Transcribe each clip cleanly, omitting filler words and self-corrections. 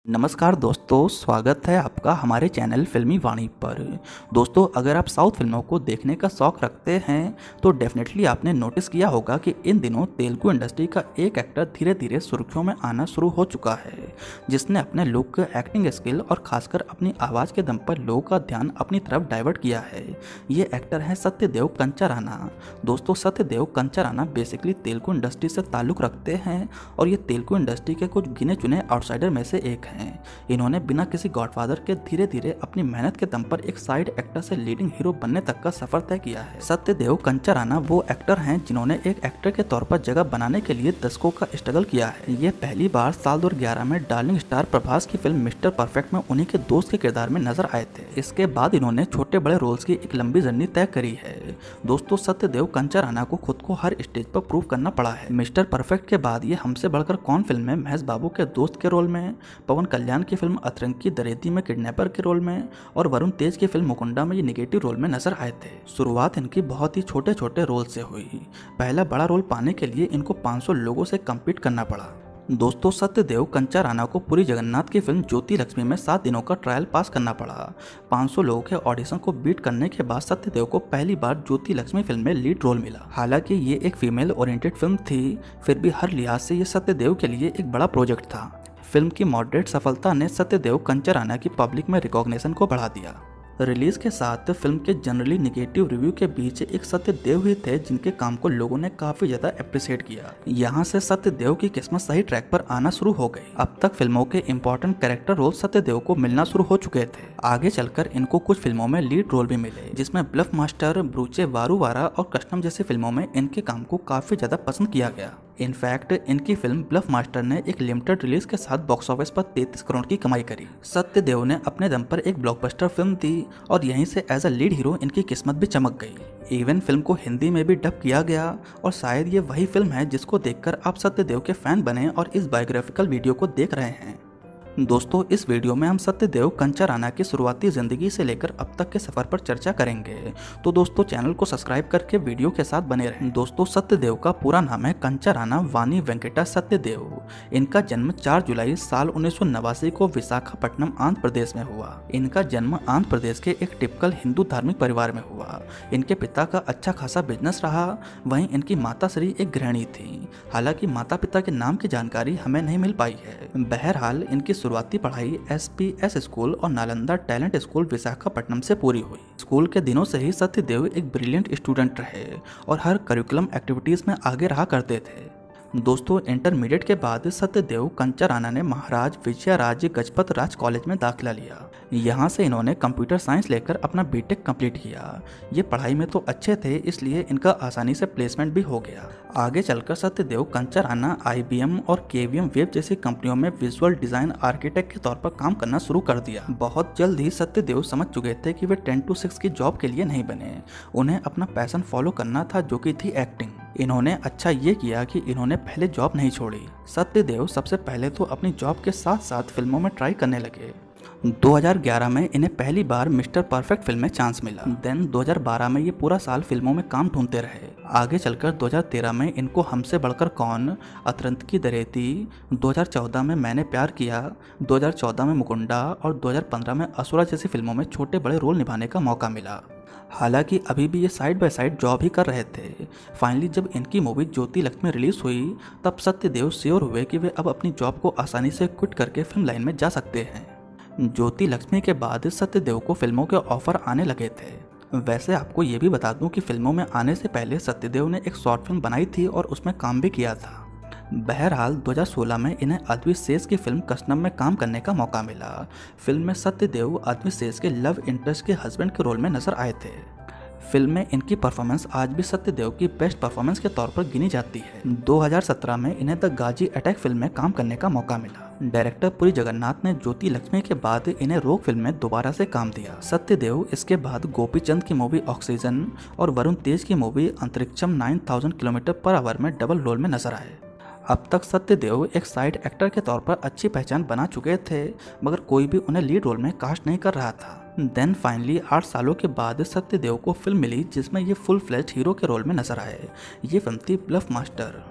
नमस्कार दोस्तों, स्वागत है आपका हमारे चैनल फिल्मी वाणी पर। दोस्तों, अगर आप साउथ फिल्मों को देखने का शौक रखते हैं तो डेफिनेटली आपने नोटिस किया होगा कि इन दिनों तेलुगु इंडस्ट्री का एक एक्टर धीरे धीरे सुर्खियों में आना शुरू हो चुका है, जिसने अपने लुक, एक्टिंग स्किल और खासकर अपनी आवाज़ के दम पर लोगों का ध्यान अपनी तरफ डाइवर्ट किया है। ये एक्टर हैं सत्यदेव कंचाराना। दोस्तों, सत्यदेव कंचाराना बेसिकली तेलुगु इंडस्ट्री से ताल्लुक़ रखते हैं और ये तेलुगु इंडस्ट्री के कुछ गिने चुने आउटसाइडर में से एक हैं। इन्होंने बिना किसी गॉडफादर के धीरे धीरे अपनी मेहनत के दम पर एक साइड एक्टर से लीडिंग हीरो बनने तक का सफर तय किया है। सत्यदेव कंचाराना वो एक्टर हैं जिन्होंने एक एक्टर के तौर पर जगह बनाने के लिए दशकों का स्ट्रगल किया है। ये पहली बार साल 2011 में डार्लिंग स्टार प्रभास की फिल्म मिस्टर परफेक्ट में उन्हीं के दोस्त के किरदार में नजर आए थे। इसके बाद इन्होंने छोटे बड़े रोल्स की एक लंबी जर्नी तय करी है। दोस्तों, सत्यदेव कंचाराना को खुद को हर स्टेज पर प्रूव करना पड़ा है। मिस्टर परफेक्ट के बाद ये हमसे बढ़कर कौन फिल्म में महेश बाबू के दोस्त के रोल में, पवन कल्याण की फिल्म अतरंगी दरेती में किडनैपर के रोल में और वरुण तेज की फिल्म मुकुंडा में ये नेगेटिव रोल में नजर आए थे। शुरुआत इनकी बहुत ही छोटे छोटे रोल से हुई। पहला बड़ा रोल पाने के लिए इनको 500 लोगों से कम्पीट करना पड़ा। दोस्तों, सत्यदेव कंचाराना को पुरी जगन्नाथ की फिल्म ज्योति लक्ष्मी में 7 दिनों का ट्रायल पास करना पड़ा। 500 लोगों के ऑडिशन को बीट करने के बाद सत्यदेव को पहली बार ज्योति लक्ष्मी फिल्म में लीड रोल मिला। हालांकि ये एक फीमेल ओरिएंटेड फिल्म थी, फिर भी हर लिहाज से ये सत्यदेव के लिए एक बड़ा प्रोजेक्ट था। फिल्म की मॉडरेट सफलता ने सत्यदेव कंचाराना की पब्लिक में रिकॉग्निशन को बढ़ा दिया। रिलीज के साथ फिल्म के जनरली निगेटिव रिव्यू के बीच एक सत्यदेव ही थे जिनके काम को लोगों ने काफी ज्यादा अप्रिशिएट किया। यहाँ से सत्यदेव की किस्मत सही ट्रैक पर आना शुरू हो गई। अब तक फिल्मों के इंपॉर्टेंट कैरेक्टर रोल सत्यदेव को मिलना शुरू हो चुके थे। आगे चलकर इनको कुछ फिल्मों में लीड रोल भी मिले, जिसमें ब्लफ मास्टर, ब्रूचे वारूवारा और कस्टम जैसी फिल्मों में इनके काम को काफी ज्यादा पसंद किया गया। इनफैक्ट इनकी फिल्म ब्लफ मास्टर ने एक लिमिटेड रिलीज के साथ बॉक्स ऑफिस पर 33 करोड़ की कमाई करी। सत्यदेव ने अपने दम पर एक ब्लॉकबस्टर फिल्म दी और यहीं से एज अ लीड हीरो इनकी किस्मत भी चमक गई। इवन फिल्म को हिंदी में भी डब किया गया और शायद ये वही फिल्म है जिसको देखकर आप सत्यदेव के फैन बने और इस बायोग्राफिकल वीडियो को देख रहे हैं। दोस्तों, इस वीडियो में हम सत्यदेव कंचाराना की शुरुआती जिंदगी से लेकर अब तक के सफर पर चर्चा करेंगे। तो दोस्तों, चैनल को सब्सक्राइब करके वीडियो के साथ बने रहें। दोस्तों, सत्यदेव का पूरा नाम है कंचाराना वानी वेंकटा सत्यदेव। इनका जन्म 4 जुलाई साल 1989 को विशाखापट्टनम आंध्र प्रदेश में हुआ। इनका जन्म आंध्र प्रदेश के एक टिपिकल हिंदू धार्मिक परिवार में हुआ। इनके पिता का अच्छा खासा बिजनेस रहा, वहीं इनकी माता श्री एक गृहिणी थी। हालांकि माता पिता के नाम की जानकारी हमें नहीं मिल पाई है। बहरहाल इनकी शुरुआती पढ़ाई SPS स्कूल और नालंदा टैलेंट स्कूल विशाखापट्टनम से पूरी हुई। स्कूल के दिनों से ही सत्यदेव एक ब्रिलियंट स्टूडेंट रहे और हर करिकुलम एक्टिविटीज में आगे रहा करते थे। दोस्तों, इंटरमीडिएट के बाद सत्यदेव कंचाराना ने महाराज विजयराज गजपत राज कॉलेज में दाखिला लिया। यहाँ से इन्होंने कंप्यूटर साइंस लेकर अपना बीटेक कंप्लीट किया। ये पढ़ाई में तो अच्छे थे, इसलिए इनका आसानी से प्लेसमेंट भी हो गया। आगे चलकर सत्यदेव कंचाराना IBM और KVM वेब जैसी कंपनियों में विजुअल डिजाइन आर्किटेक्ट के तौर पर काम करना शुरू कर दिया। बहुत जल्द ही सत्यदेव समझ चुके थे कि वे 10 to 6 की जॉब के लिए नहीं बने, उन्हें अपना पैशन फॉलो करना था, जो कि थी एक्टिंग। इन्होंने अच्छा ये किया कि इन्होंने पहले जॉब नहीं छोड़ी। सत्यदेव सबसे पहले तो अपनी जॉब के साथ साथ फिल्मों में ट्राई करने लगे। 2011 में इन्हें पहली बार मिस्टर परफेक्ट फिल्म में चांस मिला। देन 2012 में ये पूरा साल फिल्मों में काम ढूंढते रहे। आगे चलकर 2013 में इनको हमसे बढ़कर कौन, अतरंगी दरेती, 2014 में मैंने प्यार किया, 2014 में मुकुंडा और 2015 में असुरा जैसी फिल्मों में छोटे बड़े रोल निभाने का मौका मिला। हालांकि अभी भी ये साइड बाय साइड जॉब ही कर रहे थे। फाइनली जब इनकी मूवी ज्योति लक्ष्मी रिलीज हुई, तब सत्यदेव श्योर हुए कि वे अब अपनी जॉब को आसानी से क्विट करके फिल्म लाइन में जा सकते हैं। ज्योति लक्ष्मी के बाद सत्यदेव को फिल्मों के ऑफर आने लगे थे। वैसे आपको ये भी बता दूं कि फिल्मों में आने से पहले सत्यदेव ने एक शॉर्ट फिल्म बनाई थी और उसमें काम भी किया था। बहरहाल 2016 में इन्हें अद्वित शेष की फिल्म कस्टम में काम करने का मौका मिला। फिल्म में सत्यदेव अद्वित शेष के लव इंटरेस्ट के हस्बैंड के रोल में नजर आए थे। फिल्म में इनकी परफॉर्मेंस आज भी सत्यदेव की बेस्ट परफॉर्मेंस के तौर पर गिनी जाती है। 2017 में इन्हें द गाजी अटैक फिल्म में काम करने का मौका मिला। डायरेक्टर पुरी जगन्नाथ ने ज्योति लक्ष्मी के बाद इन्हें रोक फिल्म में दोबारा से काम दिया। सत्यदेव इसके बाद गोपीचंद की मूवी ऑक्सीजन और वरुण तेज की movie Antariksham 9000 kilometre per hour में डबल रोल में नजर आए। अब तक सत्यदेव एक साइड एक्टर के तौर पर अच्छी पहचान बना चुके थे, मगर कोई भी उन्हें लीड रोल में कास्ट नहीं कर रहा था। देन फाइनली 8 सालों के बाद सत्यदेव को फिल्म मिली जिसमें ये फुल फ्लेज्ड हीरो के रोल में नजर आए। ये फिल्म थी ब्लफ मास्टर।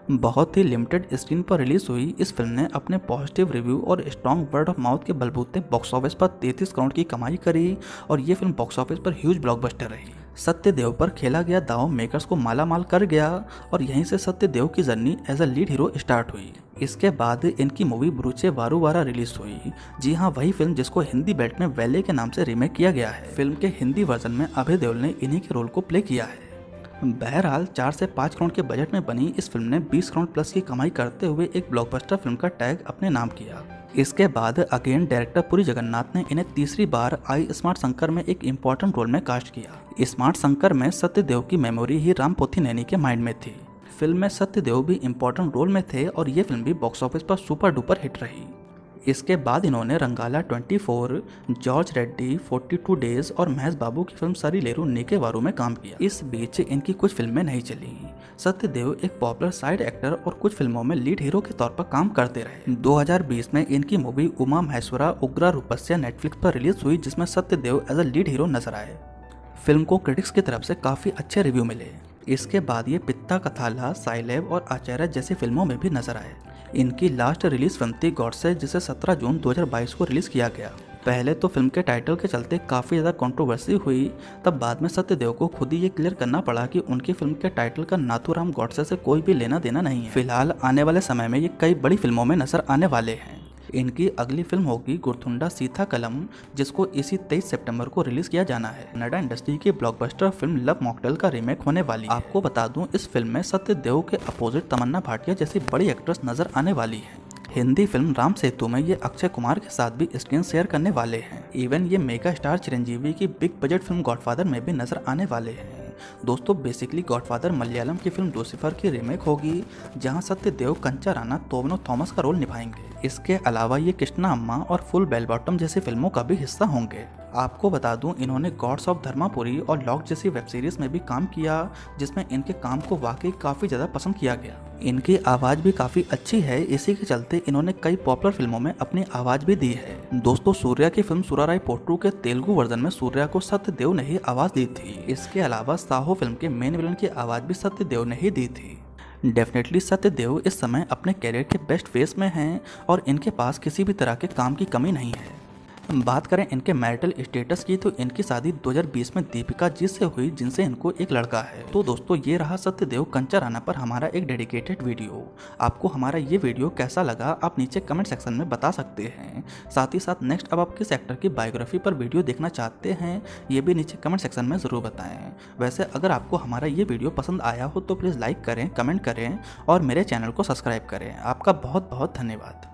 बहुत ही लिमिटेड स्क्रीन पर रिलीज हुई इस फिल्म ने अपने पॉजिटिव रिव्यू और स्ट्रॉन्ग वर्ड ऑफ माउथ के बलबूते बॉक्स ऑफिस पर 33 करोड़ की कमाई करी और ये फिल्म बॉक्स ऑफिस पर ह्यूज ब्लॉकबस्टर रही। सत्यदेव पर खेला गया दांव मेकर्स को माला माल कर गया और यहीं से सत्यदेव की journey as a lead hero start हुई। इसके बाद इनकी मूवी ब्रूचे वारूवारा रिलीज हुई। जी हाँ, वही फिल्म जिसको हिंदी बेल्ट में वैले के नाम से रीमेक किया गया है। फिल्म के हिंदी वर्जन में अभय देओल ने इन्हीं के रोल को प्ले किया है। बहरहाल 4 से 5 करोड़ के बजट में बनी इस फिल्म ने 20 करोड़ प्लस की कमाई करते हुए एक ब्लॉकबस्टर फिल्म का टैग अपने नाम किया। इसके बाद अगेन डायरेक्टर पुरी जगन्नाथ ने इन्हें तीसरी बार आई स्मार्ट शंकर में एक इम्पॉर्टेंट रोल में कास्ट किया। स्मार्ट शंकर में सत्यदेव की मेमोरी ही राम पोथीनेनी के माइंड में थी। फिल्म में सत्यदेव भी इम्पोर्टेंट रोल में थे और ये फिल्म भी बॉक्स ऑफिस पर सुपर डुपर हिट रही। इसके बाद इन्होंने रंगाला 24, जॉर्ज रेड्डी, 42 डेज और महेश बाबू की फिल्म सरीलेरू नीके वारू में काम किया। इस बीच इनकी कुछ फिल्में नहीं चली। सत्यदेव एक पॉपुलर साइड एक्टर और कुछ फिल्मों में लीड हीरो के तौर पर काम करते रहे। 2020 में इनकी मूवी उमा महेश्वरा उग्रा रूपस्या नेटफ्लिक्स पर रिलीज हुई जिसमें Satyadev as a lead hero नजर आए। फिल्म को क्रिटिक्स की तरफ से काफ़ी अच्छे रिव्यू मिले। इसके बाद ये पित्ता कथाला, साइलेब और आचार्य जैसी फिल्मों में भी नजर आए। इनकी लास्ट रिलीज फिल्म थी गॉडसे जिसे 17 जून 2022 को रिलीज किया गया। पहले तो फिल्म के टाइटल के चलते काफ़ी ज़्यादा कंट्रोवर्सी हुई, तब बाद में सत्यदेव को खुद ही ये क्लियर करना पड़ा कि उनकी फिल्म के टाइटल का नाथूराम गॉडसे से कोई भी लेना देना नहीं है। फिलहाल आने वाले समय में ये कई बड़ी फिल्मों में नजर आने वाले हैं। इनकी अगली फिल्म होगी गुरथुंडा सीता कलम, जिसको इसी 23 सितंबर को रिलीज किया जाना है। कन्नड़ा इंडस्ट्री की ब्लॉकबस्टर फिल्म लव मॉकटेल का रीमेक होने वाली है। आपको बता दूं इस फिल्म में सत्यदेव के अपोजिट तमन्ना भाटिया जैसी बड़ी एक्ट्रेस नजर आने वाली है। हिंदी फिल्म राम सेतु में ये अक्षय कुमार के साथ भी स्क्रीन शेयर करने वाले हैं। इवन ये मेगा स्टार चिरंजीवी की बिग बजट फिल्म गॉडफादर में भी नजर आने वाले हैं। दोस्तों बेसिकली गॉडफादर मलयालम की फिल्म लूसीफर की रीमेक होगी जहां सत्यदेव, कंचा राना, तोबनो थॉमस का रोल निभाएंगे। इसके अलावा ये कृष्णा अम्मा और फुल बेल बॉटम जैसी फिल्मों का भी हिस्सा होंगे। आपको बता दूं इन्होंने गॉड्स ऑफ धर्मापुरी और लॉक जैसी वेब सीरीज में भी काम किया जिसमें इनके काम को वाकई काफ़ी ज़्यादा पसंद किया गया। इनकी आवाज़ भी काफ़ी अच्छी है, इसी के चलते इन्होंने कई पॉपुलर फिल्मों में अपनी आवाज़ भी दी है। दोस्तों सूर्या की फिल्म सुराराय पोट्रू के तेलुगु वर्जन में सूर्या को सत्यदेव ने ही आवाज़ दी थी। इसके अलावा साहो फिल्म के मेन विलन की आवाज़ भी सत्यदेव ने ही दी थी। डेफिनेटली सत्यदेव इस समय अपने कैरियर के बेस्ट फेज में हैं और इनके पास किसी भी तरह के काम की कमी नहीं है। बात करें इनके मैरिटल स्टेटस की तो इनकी शादी 2020 में दीपिका जी से हुई जिनसे इनको एक लड़का है। तो दोस्तों ये रहा सत्यदेव कंचा राना पर हमारा एक डेडिकेटेड वीडियो। आपको हमारा ये वीडियो कैसा लगा आप नीचे कमेंट सेक्शन में बता सकते हैं। साथ ही साथ नेक्स्ट अब आप किस एक्टर की बायोग्राफी पर वीडियो देखना चाहते हैं ये भी नीचे कमेंट सेक्शन में ज़रूर बताएं। वैसे अगर आपको हमारा ये वीडियो पसंद आया हो तो प्लीज़ लाइक करें, कमेंट करें और मेरे चैनल को सब्सक्राइब करें। आपका बहुत बहुत धन्यवाद।